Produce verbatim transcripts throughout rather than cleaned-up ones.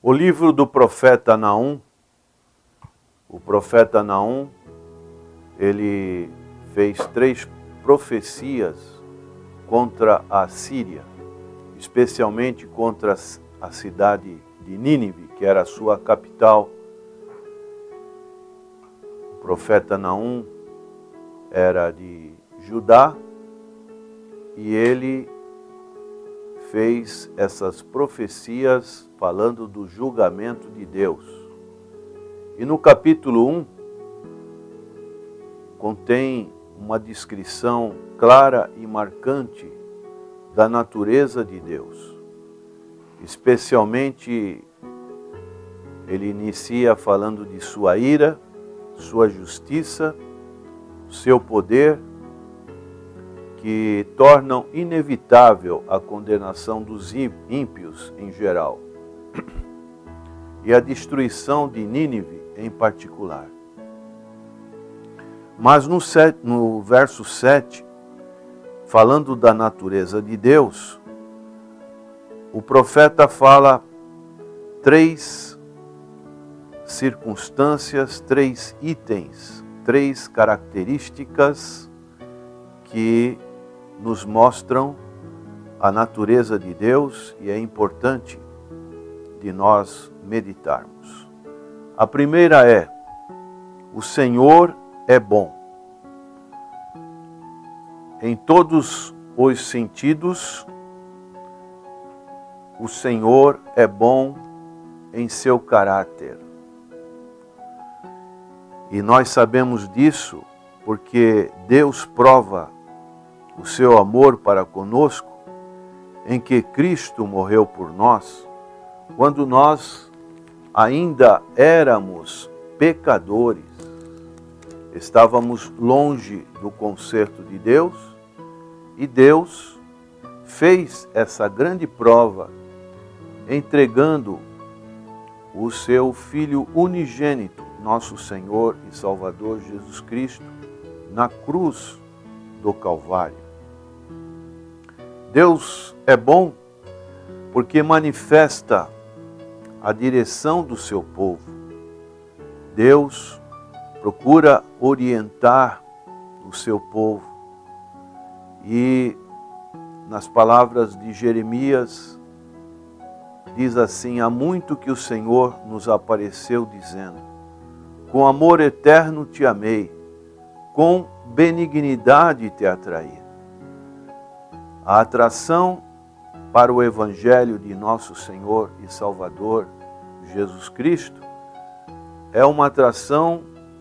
O livro do profeta Naum, o profeta Naum, ele fez três profecias contra a Síria, especialmente contra a cidade de Nínive, que era a sua capital. O profeta Naum era de Judá e ele fez essas profecias falando do julgamento de Deus. E no capítulo um contém uma descrição clara e marcante da natureza de Deus. Especialmente, ele inicia falando de sua ira, sua justiça, seu poder, que tornam inevitável a condenação dos ímpios em geral e a destruição de Nínive em particular. Mas no, set, no verso sete, falando da natureza de Deus, o profeta fala três circunstâncias, três itens, três características que nos mostram a natureza de Deus e é importante de nós meditarmos. A primeira é: o Senhor é bom. Em todos os sentidos, o Senhor é bom em seu caráter. E nós sabemos disso porque Deus prova o seu amor para conosco, em que Cristo morreu por nós, quando nós ainda éramos pecadores, estávamos longe do conserto de Deus, e Deus fez essa grande prova, entregando o seu Filho unigênito, nosso Senhor e Salvador Jesus Cristo, na cruz do Calvário. Deus é bom porque manifesta a direção do seu povo. Deus procura orientar o seu povo. E nas palavras de Jeremias, diz assim: há muito que o Senhor nos apareceu dizendo, com amor eterno te amei, com benignidade te atraí. A atração para o Evangelho de nosso Senhor e Salvador Jesus Cristo é uma atração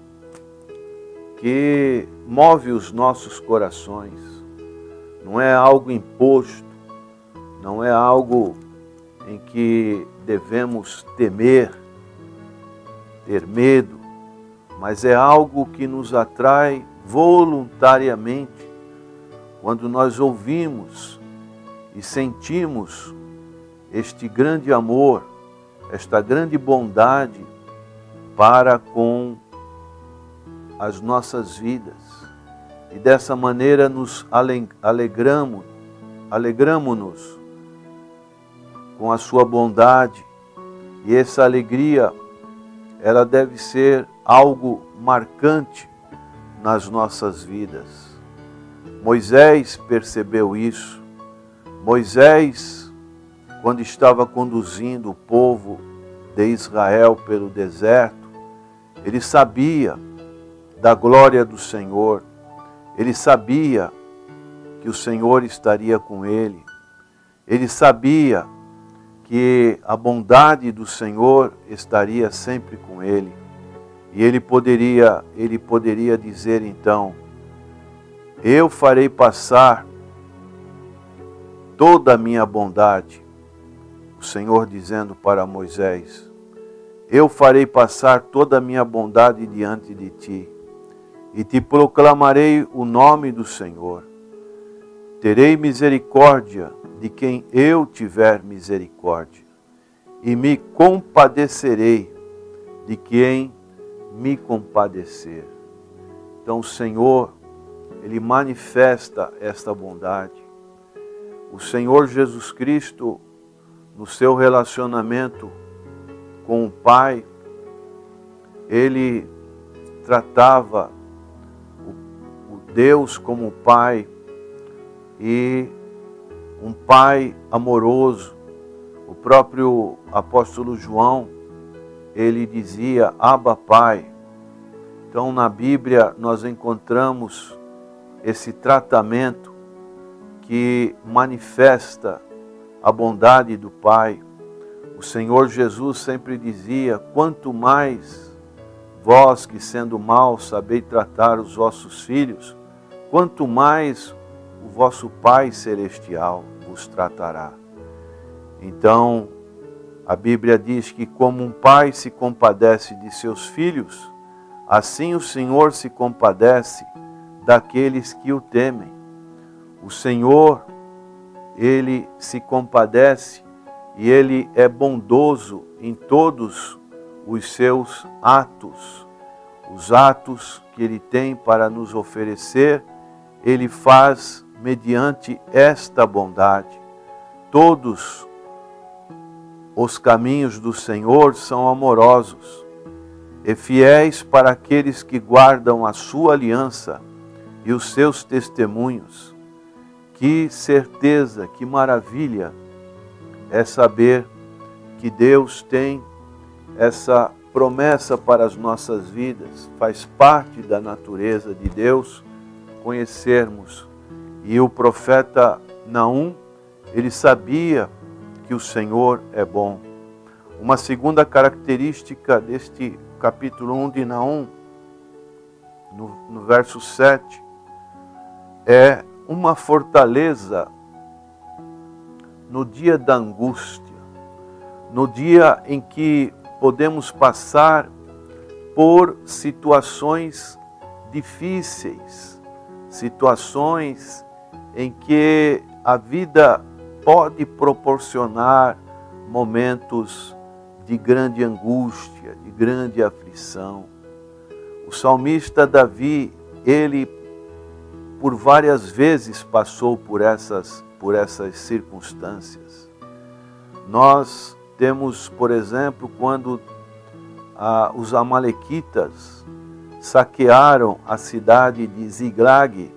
que move os nossos corações. Não é algo imposto, não é algo em que devemos temer, ter medo, mas é algo que nos atrai voluntariamente quando nós ouvimos e sentimos este grande amor, esta grande bondade para com as nossas vidas. E dessa maneira nos alegramos, alegramo-nos com a sua bondade. E essa alegria, ela deve ser algo marcante nas nossas vidas. Moisés percebeu isso. Moisés, quando estava conduzindo o povo de Israel pelo deserto, ele sabia da glória do Senhor. Ele sabia que o Senhor estaria com ele. Ele sabia que a bondade do Senhor estaria sempre com ele. E ele poderia, ele poderia dizer então: eu farei passar toda a minha bondade. O Senhor dizendo para Moisés: eu farei passar toda a minha bondade diante de ti, e te proclamarei o nome do Senhor. Terei misericórdia de quem eu tiver misericórdia, e me compadecerei de quem me compadecer. Então o Senhor, Ele manifesta esta bondade. O Senhor Jesus Cristo, no seu relacionamento com o Pai, ele tratava o, o Deus como Pai, e um Pai amoroso. O próprio apóstolo João, ele dizia, Abba Pai. Então na Bíblia nós encontramos esse tratamento que manifesta a bondade do Pai. O Senhor Jesus sempre dizia, quanto mais vós que sendo maus sabeis tratar os vossos filhos, quanto mais o vosso Pai Celestial vos tratará. Então, a Bíblia diz que como um pai se compadece de seus filhos, assim o Senhor se compadece daqueles que o temem. O Senhor, Ele se compadece e Ele é bondoso em todos os seus atos. Os atos que Ele tem para nos oferecer, Ele faz mediante esta bondade. Todos os caminhos do Senhor são amorosos e fiéis para aqueles que guardam a sua aliança e os seus testemunhos. Que certeza, que maravilha é saber que Deus tem essa promessa para as nossas vidas. Faz parte da natureza de Deus conhecermos. E o profeta Naum, ele sabia que o Senhor é bom. Uma segunda característica deste capítulo um de Naum, no, no verso sete, é uma fortaleza no dia da angústia, no dia em que podemos passar por situações difíceis, situações em que a vida pode proporcionar momentos de grande angústia, de grande aflição. O salmista Davi, ele por várias vezes passou por essas, por essas circunstâncias. Nós temos, por exemplo, quando ah, os amalequitas saquearam a cidade de Ziglag,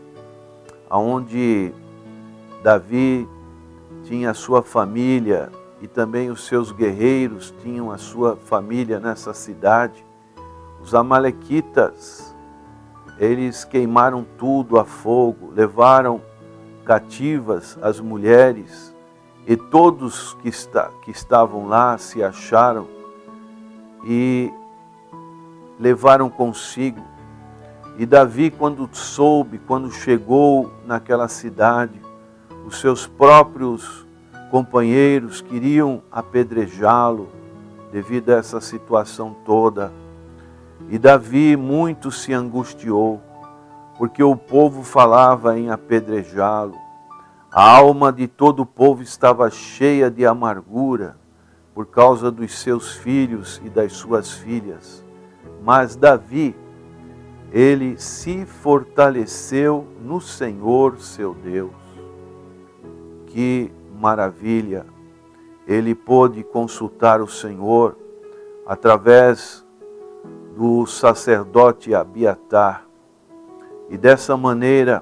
onde Davi tinha a sua família e também os seus guerreiros tinham a sua família nessa cidade. Os amalequitas, eles queimaram tudo a fogo, levaram cativas as mulheres e todos que, está, que estavam lá se acharam e levaram consigo. E Davi, quando soube, quando chegou naquela cidade, os seus próprios companheiros queriam apedrejá-lo devido a essa situação toda. E Davi muito se angustiou, porque o povo falava em apedrejá-lo. A alma de todo o povo estava cheia de amargura por causa dos seus filhos e das suas filhas. Mas Davi, ele se fortaleceu no Senhor seu Deus. Que maravilha! Ele pôde consultar o Senhor através do sacerdote Abiatar. E dessa maneira,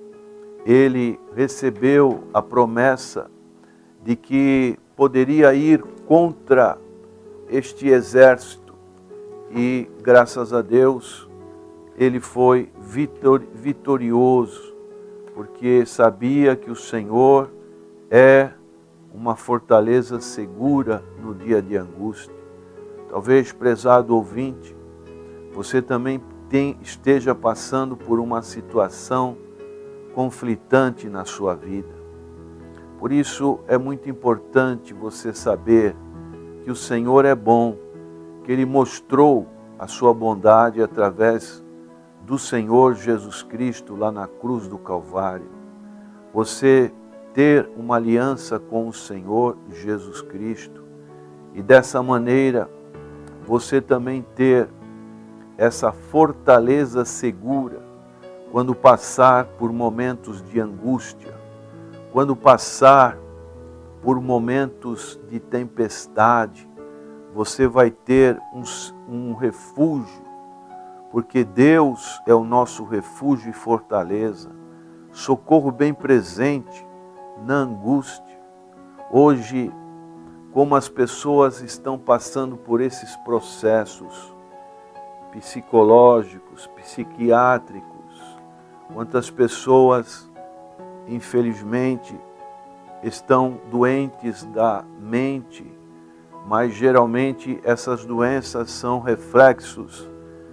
ele recebeu a promessa de que poderia ir contra este exército. E, graças a Deus, ele foi vitor, vitorioso, porque sabia que o Senhor é uma fortaleza segura no dia de angústia. Talvez, prezado ouvinte, você também tem, esteja passando por uma situação conflitante na sua vida. Por isso é muito importante você saber que o Senhor é bom, que Ele mostrou a sua bondade através do Senhor Jesus Cristo lá na cruz do Calvário. Você ter uma aliança com o Senhor Jesus Cristo e dessa maneira você também ter essa fortaleza segura quando passar por momentos de angústia, quando passar por momentos de tempestade, você vai ter um, um refúgio, porque Deus é o nosso refúgio e fortaleza, socorro bem presente na angústia. Hoje, como as pessoas estão passando por esses processos psicológicos, psiquiátricos, quantas pessoas, infelizmente, estão doentes da mente, mas geralmente essas doenças são reflexos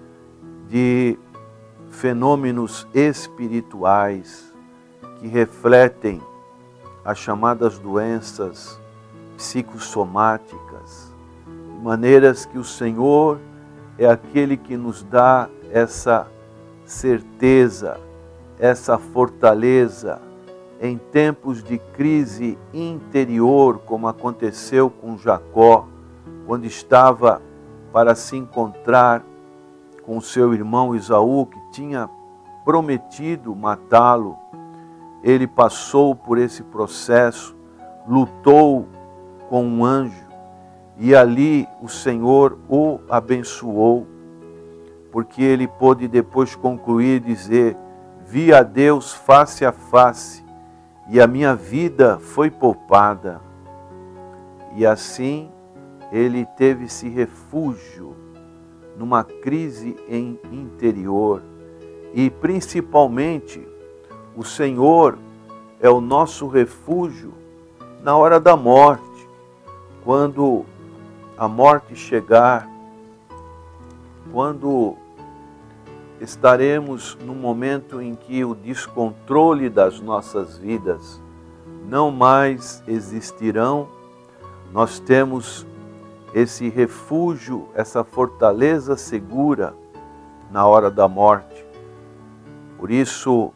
de fenômenos espirituais que refletem as chamadas doenças psicossomáticas, de maneiras que o Senhor é aquele que nos dá essa certeza, essa fortaleza em tempos de crise interior, como aconteceu com Jacó, quando estava para se encontrar com seu irmão Esaú, que tinha prometido matá-lo. Ele passou por esse processo, lutou com um anjo, e ali o Senhor o abençoou, porque ele pôde depois concluir e dizer: vi a Deus face a face, e a minha vida foi poupada. E assim ele teve esse refúgio numa crise em interior. E principalmente, o Senhor é o nosso refúgio na hora da morte. Quando a morte chegar, quando estaremos no momento em que o descontrole das nossas vidas não mais existirão, nós temos esse refúgio, essa fortaleza segura na hora da morte. Por isso,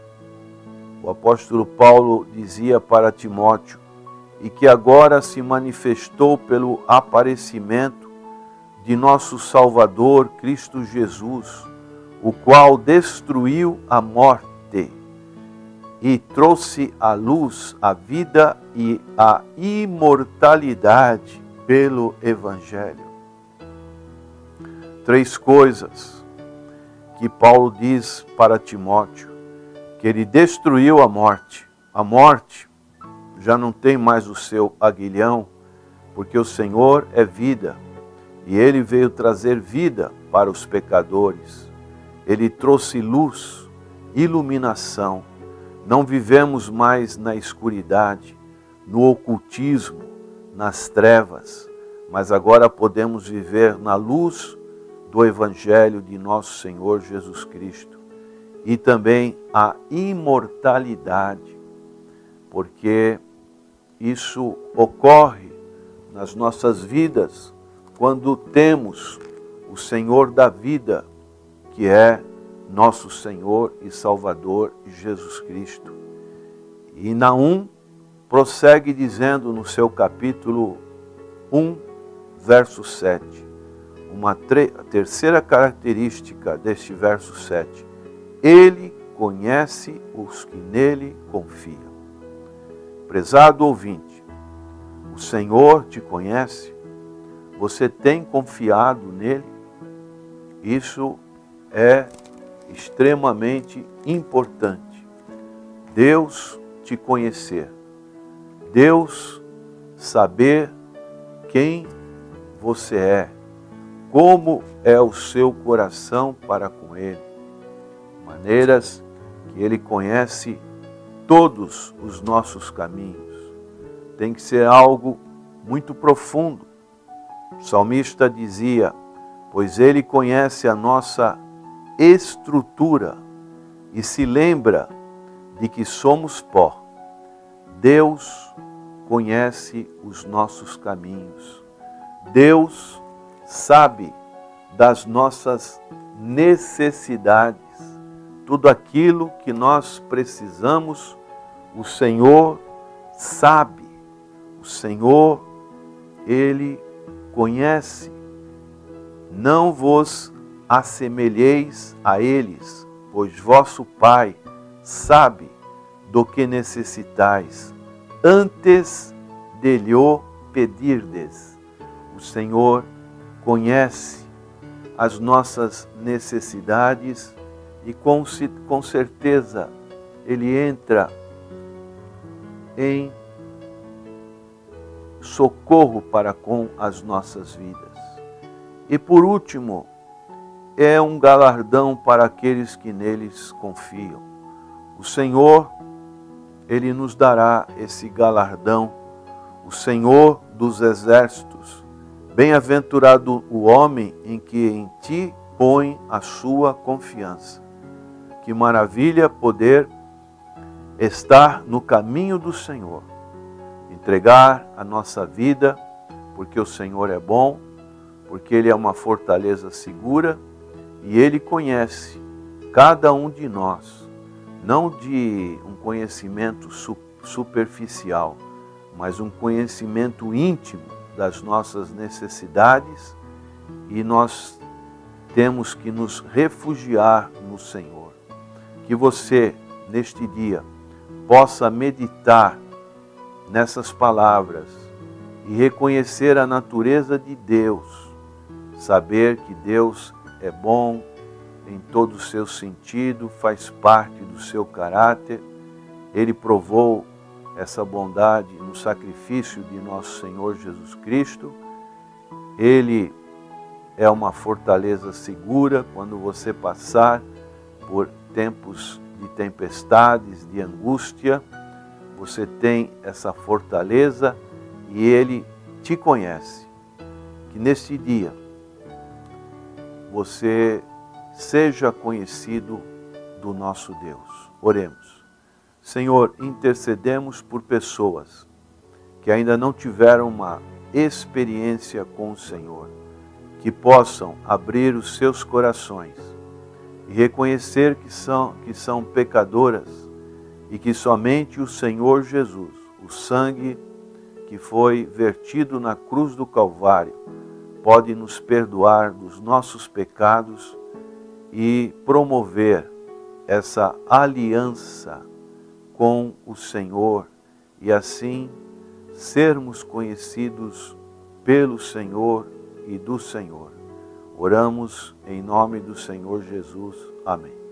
o apóstolo Paulo dizia para Timóteo: e que agora se manifestou pelo aparecimento de nosso Salvador, Cristo Jesus, o qual destruiu a morte e trouxe à luz a vida e a imortalidade pelo Evangelho. Três coisas que Paulo diz para Timóteo: que ele destruiu a morte. A morte já não tem mais o seu aguilhão, porque o Senhor é vida, e Ele veio trazer vida para os pecadores. Ele trouxe luz, iluminação. Não vivemos mais na escuridade, no ocultismo, nas trevas, mas agora podemos viver na luz do Evangelho de nosso Senhor Jesus Cristo. E também a imortalidade, porque isso ocorre nas nossas vidas quando temos o Senhor da vida, que é nosso Senhor e Salvador Jesus Cristo. E Naum prossegue dizendo no seu capítulo um, verso sete, uma terceira característica deste verso sete: Ele conhece os que nele confiam. Prezado ouvinte, o Senhor te conhece? Você tem confiado nele? Isso é extremamente importante. Deus te conhecer. Deus saber quem você é. Como é o seu coração para com Ele. Maneiras que Ele conhece todos os nossos caminhos. Tem que ser algo muito profundo. O salmista dizia: pois Ele conhece a nossa estrutura e se lembra de que somos pó. Deus conhece os nossos caminhos. Deus sabe das nossas necessidades. Tudo aquilo que nós precisamos, o Senhor sabe. O Senhor, Ele conhece. Não vos assemelheis a eles, pois vosso Pai sabe do que necessitais, antes de lhe pedirdes. O Senhor conhece as nossas necessidades e com, com certeza Ele entra em socorro para com as nossas vidas. E por último, é um galardão para aqueles que neles confiam. O Senhor, Ele nos dará esse galardão. O Senhor dos exércitos, bem-aventurado o homem em que em Ti põe a sua confiança. Que maravilha poder estar no caminho do Senhor, entregar a nossa vida, porque o Senhor é bom, porque Ele é uma fortaleza segura e Ele conhece cada um de nós, não de um conhecimento superficial, mas um conhecimento íntimo das nossas necessidades, e nós temos que nos refugiar no Senhor. Que você, neste dia, possa meditar nessas palavras e reconhecer a natureza de Deus, saber que Deus é bom em todo o seu sentido, faz parte do seu caráter. Ele provou essa bondade no sacrifício de nosso Senhor Jesus Cristo. Ele é uma fortaleza segura quando você passar por tempos de tempestades, de angústia. Você tem essa fortaleza e Ele te conhece. Que neste dia você seja conhecido do nosso Deus. Oremos. Senhor, intercedemos por pessoas que ainda não tiveram uma experiência com o Senhor, que possam abrir os seus corações e reconhecer que são, que são pecadoras e que somente o Senhor Jesus, o sangue que foi vertido na cruz do Calvário, pode nos perdoar dos nossos pecados e promover essa aliança com o Senhor e assim sermos conhecidos pelo Senhor e do Senhor. Oramos em nome do Senhor Jesus. Amém.